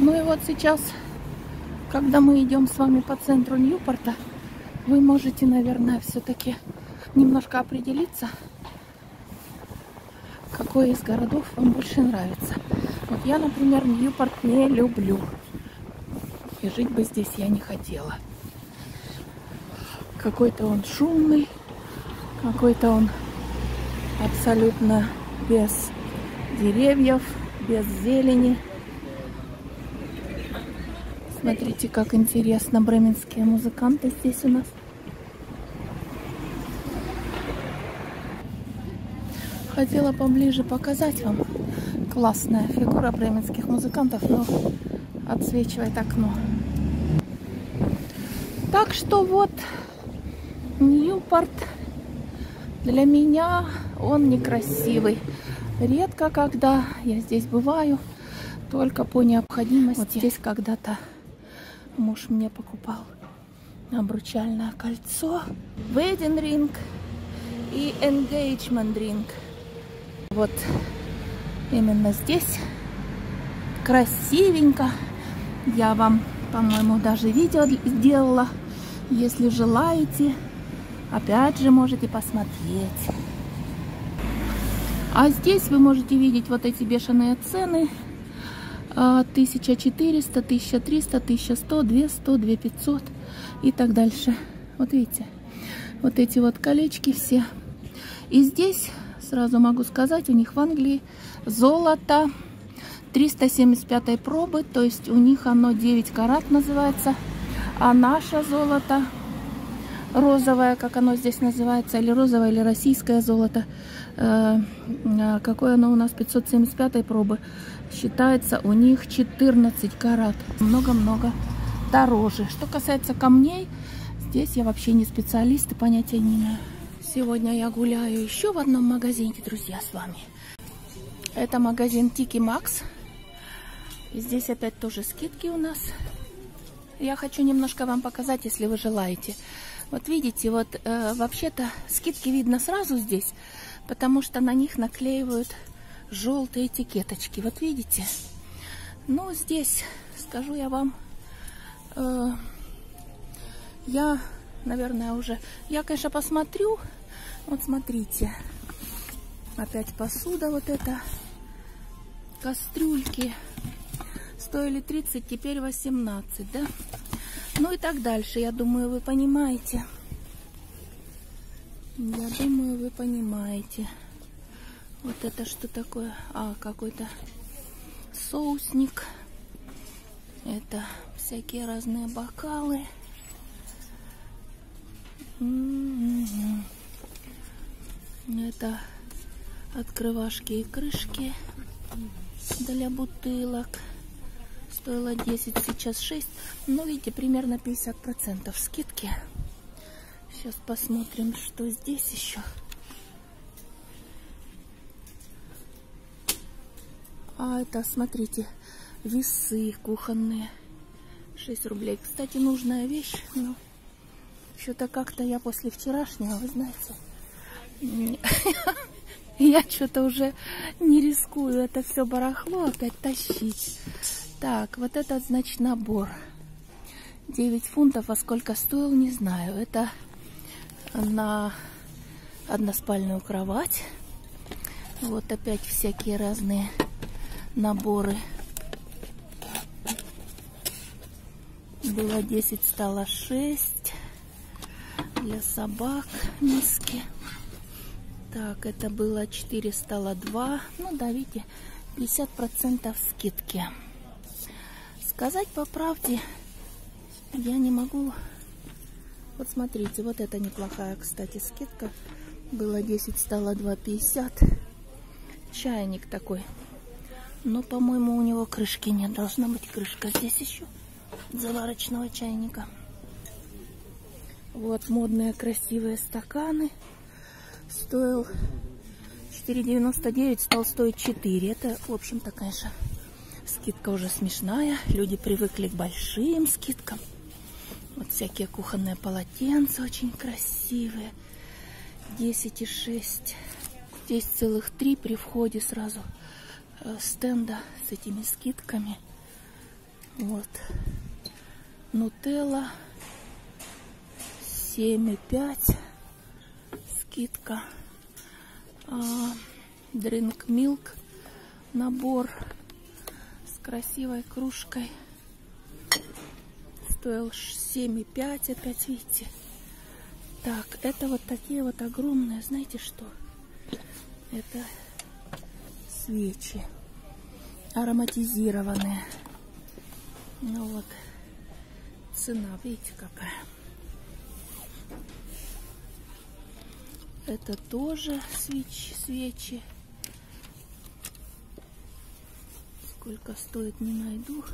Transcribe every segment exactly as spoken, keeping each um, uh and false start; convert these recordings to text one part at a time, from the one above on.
Ну и вот сейчас, когда мы идем с вами по центру Ньюпорта, вы можете, наверное, все-таки немножко определиться, какой из городов вам больше нравится. Вот я, например, Ньюпорт не люблю. И жить бы здесь я не хотела. Какой-то он шумный, какой-то он абсолютно без деревьев, без зелени. Смотрите, как интересно, бременские музыканты здесь у нас. Хотела поближе показать вам. Классная фигура бременских музыкантов, но отсвечивает окно. Так что вот, Ньюпорт для меня он некрасивый. Редко когда я здесь бываю, только по необходимости. Вот здесь когда-то муж мне покупал обручальное кольцо, wedding ring и engagement ring. Вот именно здесь красивенько. Я вам, по-моему, даже видео сделала. Если желаете, опять же можете посмотреть. А здесь вы можете видеть вот эти бешеные цены. тысяча четыреста, тысяча триста, тысяча сто, две сто, две пятьсот и так дальше. Вот видите, вот эти вот колечки все. И здесь, сразу могу сказать, у них в Англии золото триста семьдесят пятой пробы, то есть у них оно девять карат называется, а наше золото розовое, как оно здесь называется, или розовое, или российское золото, э, какое оно у нас пятьсот семьдесят пятой пробы, считается у них четырнадцать карат, много-много дороже. Что касается камней, здесь я вообще не специалист и понятия не имею. Сегодня я гуляю еще в одном магазине, друзья, с вами. Это магазин Тики Макс. И здесь опять тоже скидки у нас. Я хочу немножко вам показать, если вы желаете. Вот видите, вот э, вообще-то скидки видно сразу здесь, потому что на них наклеивают желтые этикеточки. Вот видите? Ну, здесь, скажу я вам, э, я, наверное, уже... Я, конечно, посмотрю. Вот смотрите. Опять посуда вот эта. Кастрюльки. Стоили тридцать, теперь восемнадцать, да? Ну и так дальше. Я думаю, вы понимаете. Я думаю, вы понимаете. Вот это что такое? А, какой-то соусник. Это всякие разные бокалы. Это открывашки и крышки для бутылок. Стоило десять, сейчас шесть. Ну, видите, примерно пятьдесят процентов скидки. Сейчас посмотрим, что здесь еще. А это, смотрите, весы кухонные. шесть рублей. Кстати, нужная вещь. Но что-то как-то я после вчерашнего, вы знаете, я что-то уже не рискую это все барахло опять тащить. Так, вот этот, значит, набор. девять фунтов, а сколько стоил, не знаю. Это на односпальную кровать. Вот опять всякие разные наборы. Было десять, стало шесть. Для собак миски. Так, это было четыре, стало два. Ну да, видите, пятьдесят процентов скидки. Сказать по правде я не могу. Вот смотрите, вот это неплохая, кстати, скидка. Было десять, стало два пятьдесят. Чайник такой. Но, по-моему, у него крышки нет. Должна быть крышка здесь еще. Заварочного чайника. Вот модные красивые стаканы. Стоил четыре девяносто девять, стал стоить четыре. Это, в общем-то, конечно, скидка уже смешная. Люди привыкли к большим скидкам. Вот всякие кухонные полотенца очень красивые. десять и шесть. Здесь целых три при входе сразу стенда с этими скидками. Вот. Нутелла семь и пять. Скидка. Drink Milk. Набор с красивой кружкой. Стоил семь и пять. Опять видите. Так, это вот такие вот огромные. Знаете что? Это свечи. Ароматизированные. Ну вот. Цена, видите, какая. Это тоже свечи, свечи. Сколько стоит, не найду.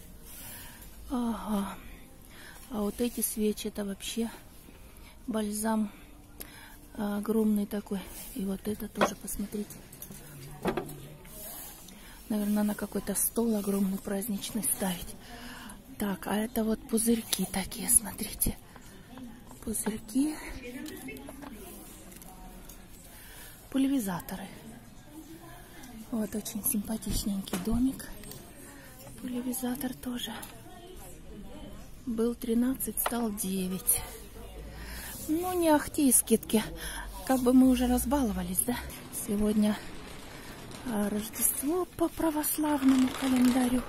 Ага. А вот эти свечи, это вообще бальзам огромный такой. И вот это тоже, посмотрите. Наверное, на какой-то стол огромный праздничный ставить. Так, а это вот пузырьки такие, смотрите. Пузырьки. Пульверизаторы. Вот очень симпатичненький домик. Пульверизатор тоже. Был тринадцать, стал девять. Ну, не ахти и скидки. Как бы мы уже разбаловались, да? Сегодня Рождество по православному календарю.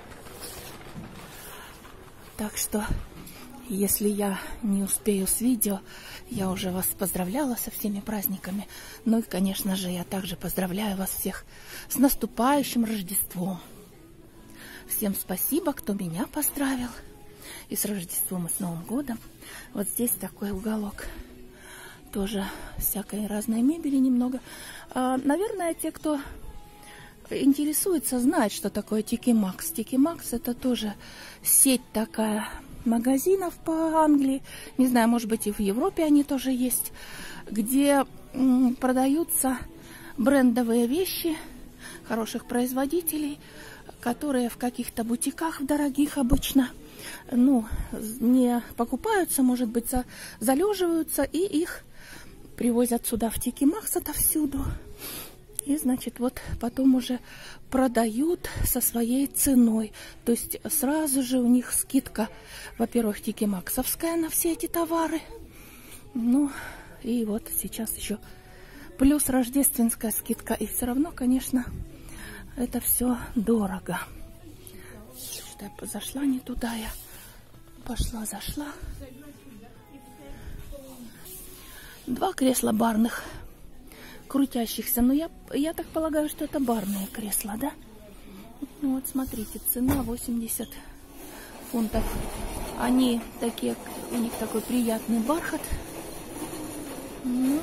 Так что, если я не успею с видео, я уже вас поздравляла со всеми праздниками. Ну и, конечно же, я также поздравляю вас всех с наступающим Рождеством. Всем спасибо, кто меня поздравил. И с Рождеством, и с Новым годом. Вот здесь такой уголок. Тоже всякой разной мебели немного. А, наверное, те, кто интересуется, знают, что такое Тики Макс. Тики Макс — это тоже сеть такая магазинов по Англии. Не знаю, может быть, и в Европе они тоже есть. Где м, продаются брендовые вещи хороших производителей, которые в каких-то бутиках дорогих обычно, ну, не покупаются, может быть, за, залеживаются, и их привозят сюда в Тики Макс отовсюду. И, значит, вот потом уже продают со своей ценой. То есть сразу же у них скидка, во-первых, Тики Максовская на все эти товары. Ну, и вот сейчас еще плюс рождественская скидка. И все равно, конечно, это все дорого. Что я зашла не туда, я пошла, зашла. Два кресла барных, крутящихся. Но я, я так полагаю, что это барные кресла, да? Ну, вот смотрите, цена восемьдесят фунтов. Они такие, у них такой приятный бархат. Ну,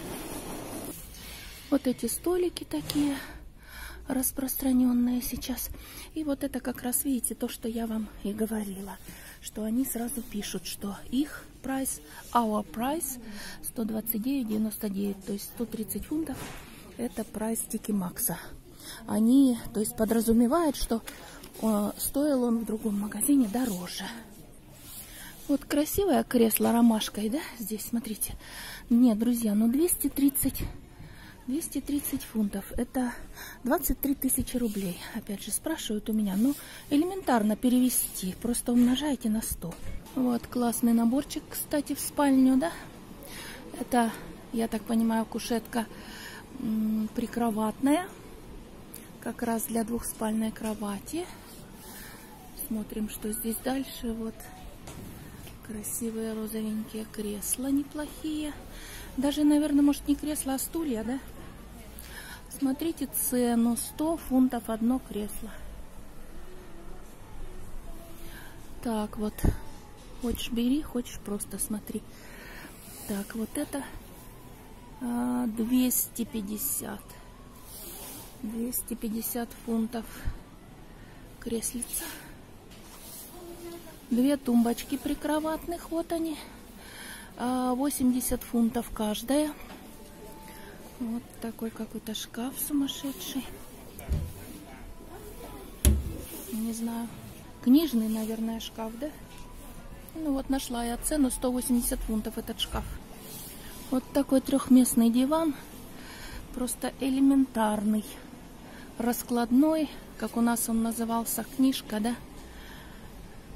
вот эти столики такие распространенные сейчас. И вот это как раз, видите, то, что я вам и говорила, что они сразу пишут, что их прайс, our price, сто двадцать девять девяносто девять, то есть сто тридцать фунтов, это прайс Тики Макса. Они, то есть, подразумевают, что э, стоил он в другом магазине дороже. Вот красивое кресло ромашкой, да, здесь, смотрите. Нет, друзья, ну двести тридцать фунтов, это двадцать три тысячи рублей. Опять же спрашивают у меня, ну элементарно перевести, просто умножайте на сто. Вот классный наборчик, кстати, в спальню, да. Это, я так понимаю, кушетка м, прикроватная, как раз для двухспальной кровати. Смотрим, что здесь дальше. Вот красивые розовенькие кресла, неплохие. Даже, наверное, может, не кресла, а стулья, да? Смотрите цену. сто фунтов одно кресло. Так, вот. Хочешь бери, хочешь просто смотри. Так, вот это а, двести пятьдесят. двести пятьдесят фунтов креслица. Две тумбочки прикроватных. Вот они. восемьдесят фунтов каждая. Вот такой какой-то шкаф сумасшедший. Не знаю. Книжный, наверное, шкаф, да? Ну вот нашла я цену, сто восемьдесят фунтов этот шкаф. Вот такой трехместный диван. Просто элементарный. Раскладной, как у нас он назывался, книжка, да?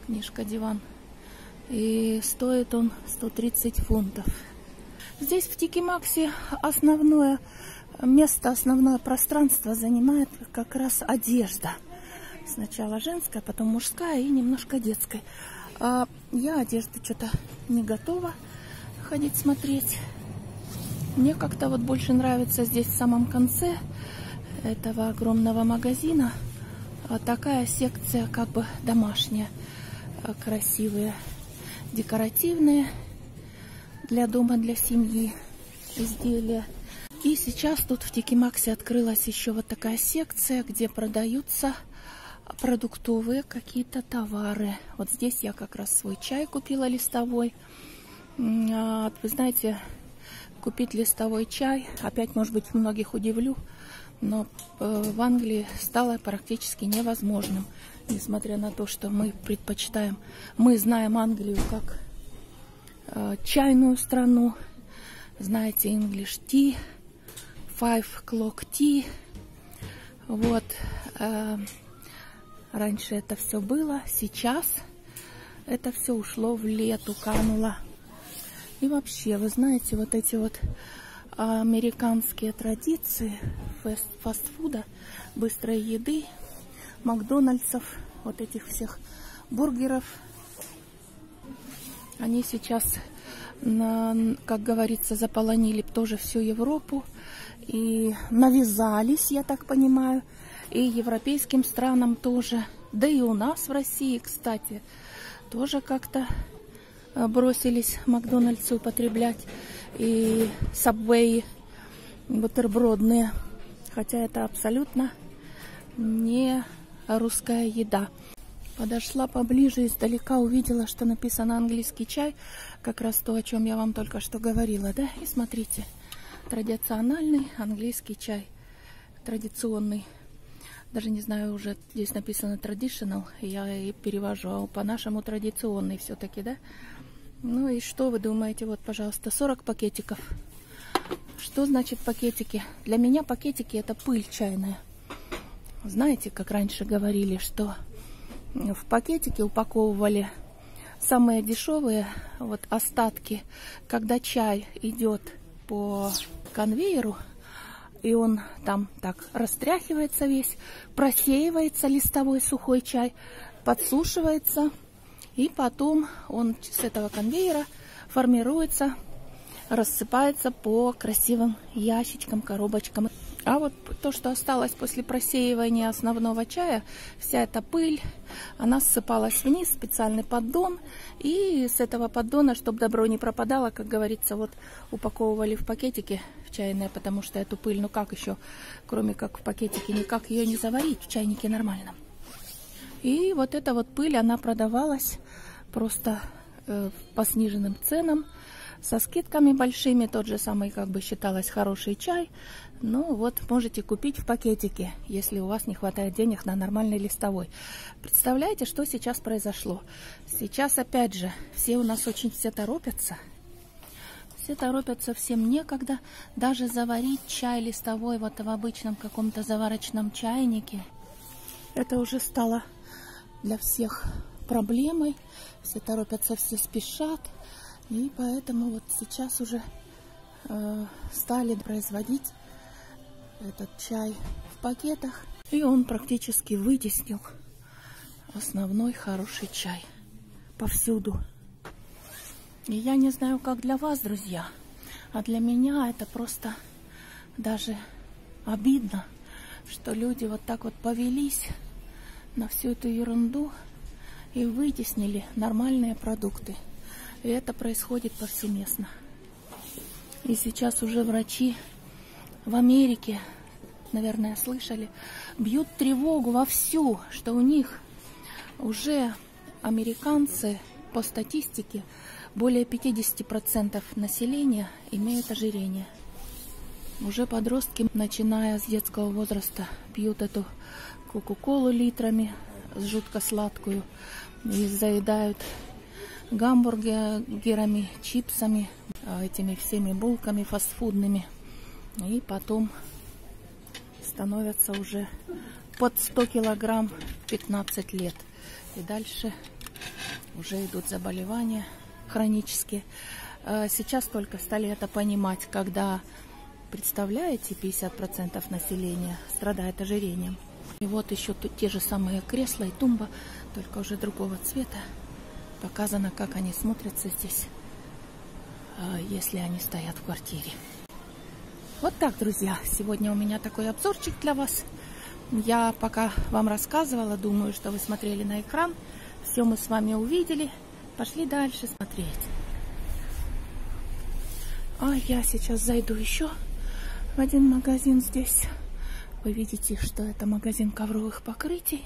книжка-диван. И стоит он сто тридцать фунтов. Здесь в Тикимаксе основное место, основное пространство занимает как раз одежда. Сначала женская, потом мужская и немножко детская. А я одежду что-то не готова ходить смотреть. Мне как-то вот больше нравится здесь в самом конце этого огромного магазина такая секция как бы домашняя. Красивые, декоративные для дома, для семьи изделия. И сейчас тут в Тикимаксе открылась еще вот такая секция, где продаются продуктовые какие-то товары. Вот здесь я как раз свой чай купила листовой. Вы знаете, купить листовой чай, опять, может быть, многих удивлю, но в Англии стало практически невозможным. Несмотря на то, что мы предпочитаем, мы знаем Англию как э, чайную страну, знаете, English tea, five o'clock tea. Вот, э, раньше это все было, сейчас это все ушло в лету, кануло. И вообще, вы знаете, вот эти вот американские традиции фаст фастфуда, быстрой еды, Макдональдсов, вот этих всех бургеров, они сейчас, как говорится, заполонили тоже всю Европу и навязались, я так понимаю, и европейским странам тоже, да и у нас в России, кстати, тоже как-то бросились Макдональдсы употреблять и Сабвей бутербродные, хотя это абсолютно не русская еда. Подошла поближе, издалека увидела, что написано английский чай, как раз то, о чем я вам только что говорила, да? И смотрите, традиционный английский чай, традиционный. Даже не знаю, уже здесь написано traditional, я и перевожу, а по-нашему традиционный все-таки, да? Ну и что вы думаете? Вот, пожалуйста, сорок пакетиков. Что значит пакетики? Для меня пакетики — это пыль чайная. Знаете, как раньше говорили, что в пакетике упаковывали самые дешевые вот остатки, когда чай идет по конвейеру, и он там так растряхивается весь, просеивается листовой сухой чай, подсушивается, и потом он с этого конвейера формируется, рассыпается по красивым ящичкам, коробочкам. А вот то, что осталось после просеивания основного чая, вся эта пыль, она ссыпалась вниз в специальный поддон. И с этого поддона, чтобы добро не пропадало, как говорится, вот упаковывали в пакетики в чайные, потому что эту пыль, ну как еще, кроме как в пакетике, никак ее не заварить в чайнике нормально. И вот эта вот пыль, она продавалась просто э, по сниженным ценам, со скидками большими, тот же самый, как бы считалось, хороший чай. Ну вот, можете купить в пакетике, если у вас не хватает денег на нормальный листовой. Представляете, что сейчас произошло? Сейчас, опять же, все у нас очень все торопятся. Все торопятся, всем некогда даже заварить чай листовой вот в обычном каком-то заварочном чайнике. Это уже стало для всех проблемой. Все торопятся, все спешат. И поэтому вот сейчас уже э, стали производить этот чай в пакетах. И он практически вытеснил основной хороший чай повсюду. И я не знаю, как для вас, друзья, а для меня это просто даже обидно, что люди вот так вот повелись на всю эту ерунду и вытеснили нормальные продукты. И это происходит повсеместно. И сейчас уже врачи в Америке, наверное, слышали, бьют тревогу вовсю, что у них уже американцы, по статистике, более пятидесяти процентов населения имеют ожирение. Уже подростки, начиная с детского возраста, пьют эту кока-колу литрами, жутко сладкую, и заедают гамбургерами, чипсами, этими всеми булками фастфудными. И потом становятся уже под сто килограмм в пятнадцать лет. И дальше уже идут заболевания хронические. Сейчас только стали это понимать, когда, представляете, пятьдесят процентов населения страдает ожирением. И вот еще тут те же самые кресла и тумба, только уже другого цвета. Показано, как они смотрятся здесь, если они стоят в квартире. Вот так, друзья, сегодня у меня такой обзорчик для вас. Я пока вам рассказывала, думаю, что вы смотрели на экран. Все мы с вами увидели. Пошли дальше смотреть. А я сейчас зайду еще в один магазин здесь. Вы видите, что это магазин ковровых покрытий.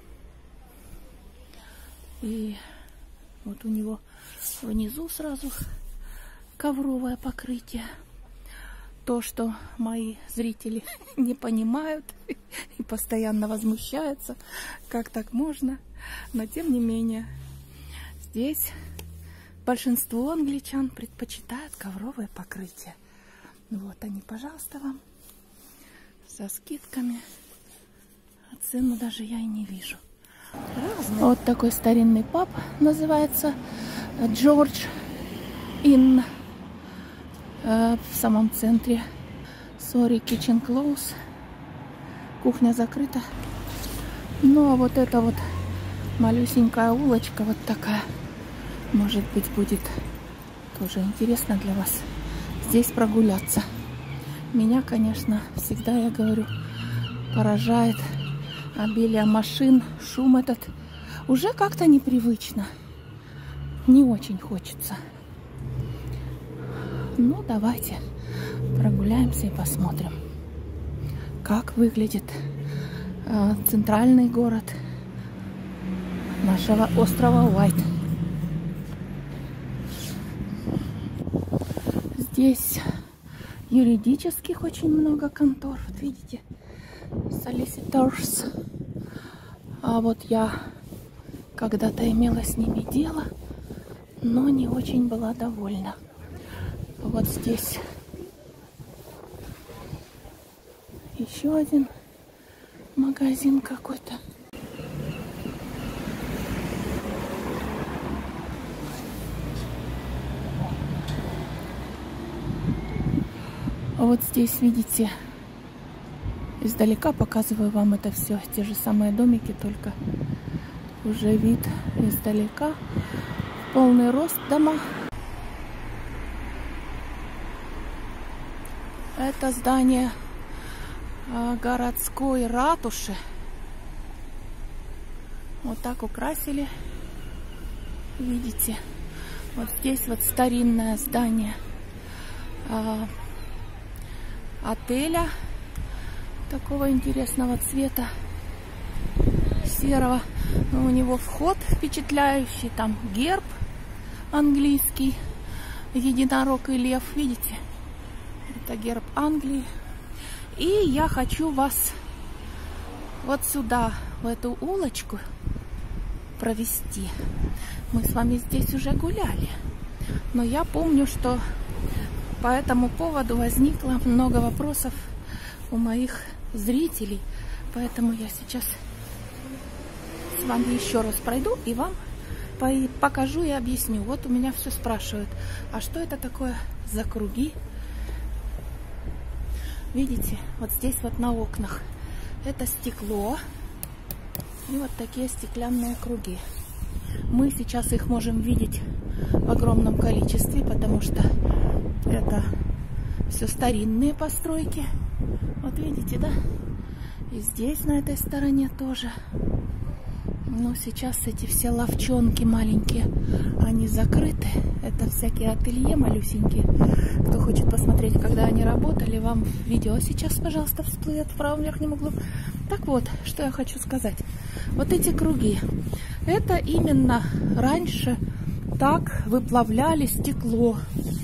И вот у него внизу сразу ковровое покрытие. То, что мои зрители не понимают и постоянно возмущаются, как так можно. Но тем не менее, здесь большинство англичан предпочитают ковровое покрытие. Вот они, пожалуйста, вам со скидками. А цену даже я и не вижу. Разные. Вот такой старинный паб называется Джордж Инн. В самом центре. Sorry, kitchen close. Кухня закрыта. Ну, а вот эта вот малюсенькая улочка, вот такая, может быть, будет тоже интересно для вас здесь прогуляться. Меня, конечно, всегда, я говорю, поражает обилие машин, шум этот. Уже как-то непривычно. Не очень хочется. Ну, давайте прогуляемся и посмотрим, как выглядит э, центральный город нашего острова Уайт. Здесь юридических очень много контор. Вот видите, solicitors. А вот я когда-то имела с ними дело, но не очень была довольна. Вот здесь еще один магазин какой-то. А вот здесь, видите, издалека показываю вам это все. Те же самые домики, только уже вид издалека. Полный рост дома. Это здание а, городской ратуши. Вот так украсили. Видите? Вот здесь вот старинное здание а, отеля. Такого интересного цвета. Серого. Но у него вход впечатляющий. Там герб английский. Единорог и лев. Видите? Это герб Англии. И я хочу вас вот сюда, в эту улочку провести. Мы с вами здесь уже гуляли. Но я помню, что по этому поводу возникло много вопросов у моих зрителей. Поэтому я сейчас с вами еще раз пройду и вам покажу и объясню. Вот у меня все спрашивают, а что это такое за круги? Видите, вот здесь вот на окнах это стекло и вот такие стеклянные круги. Мы сейчас их можем видеть в огромном количестве, потому что это все старинные постройки. Вот видите, да? И здесь на этой стороне тоже. Но сейчас эти все лавчонки маленькие, они закрыты. Это всякие ателье малюсенькие. Кто хочет посмотреть, когда они работали, вам видео сейчас, пожалуйста, всплывет в правом верхнем углу. Так вот, что я хочу сказать. Вот эти круги. Это именно раньше так выплавляли стекло.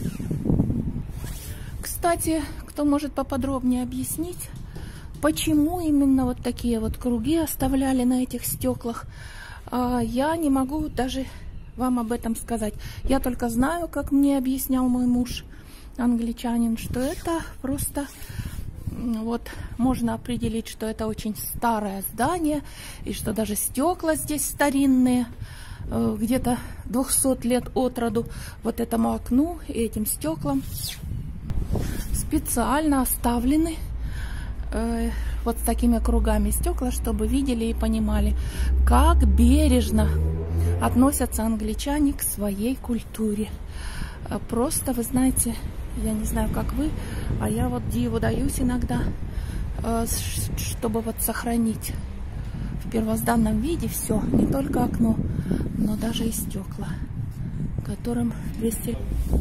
Кстати, кто может поподробнее объяснить, почему именно вот такие вот круги оставляли на этих стеклах, я не могу даже вам об этом сказать. Я только знаю, как мне объяснял мой муж, англичанин, что это просто вот можно определить, что это очень старое здание, и что даже стекла здесь старинные. э, где-то двухсот лет от роду вот этому окну и этим стеклам. Специально оставлены э, вот с такими кругами стекла, чтобы видели и понимали, как бережно относятся англичане к своей культуре. Просто, вы знаете, я не знаю, как вы, а я вот диву даюсь иногда, э, чтобы вот сохранить в первозданном виде все, не только окно, но даже и стекла, которым двести...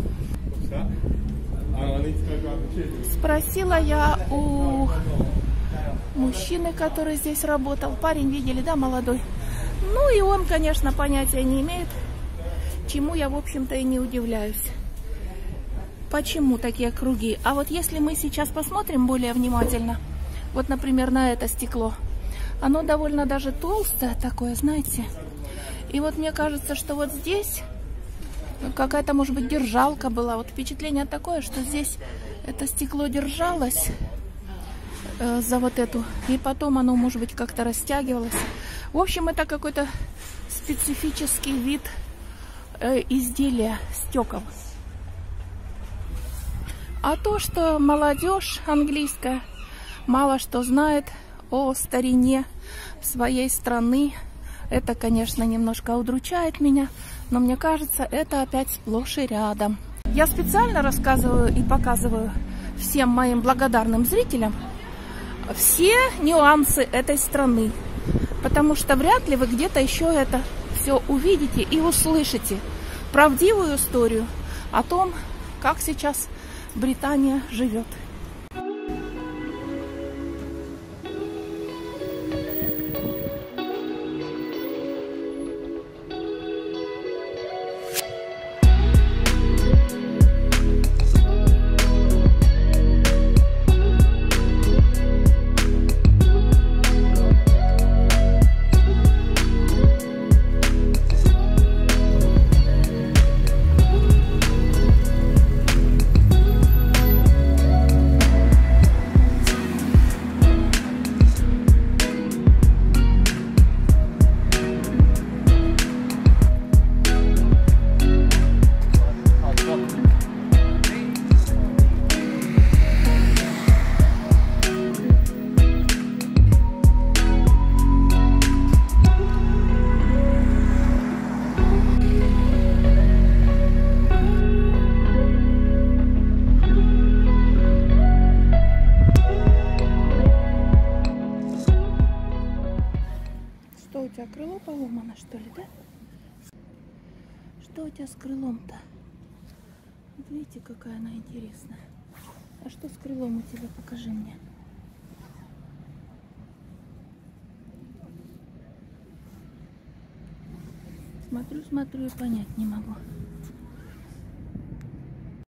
Спросила я у мужчины, который здесь работал. Парень, видели, да, молодой? Ну и он, конечно, понятия не имеет, чему я, в общем-то, и не удивляюсь. Почему такие круги? А вот если мы сейчас посмотрим более внимательно, вот, например, на это стекло, оно довольно даже толстое такое, знаете. И вот мне кажется, что вот здесь какая-то, может быть, держалка была. Вот впечатление такое, что здесь это стекло держалось э, за вот эту, и потом оно, может быть, как-то растягивалось. В общем, это какой-то специфический вид э, изделия стекол. А то, что молодежь английская мало что знает о старине своей страны, это, конечно, немножко удручает меня, но мне кажется, это опять сплошь и рядом. Я специально рассказываю и показываю всем моим благодарным зрителям все нюансы этой страны, потому что вряд ли вы где-то еще это все увидите и услышите правдивую историю о том, как сейчас Британия живет. Что у тебя, крыло поломано, что ли, да? Что у тебя с крылом-то? Вот видите, какая она интересная. А что с крылом у тебя? Покажи мне. Смотрю, смотрю и понять не могу.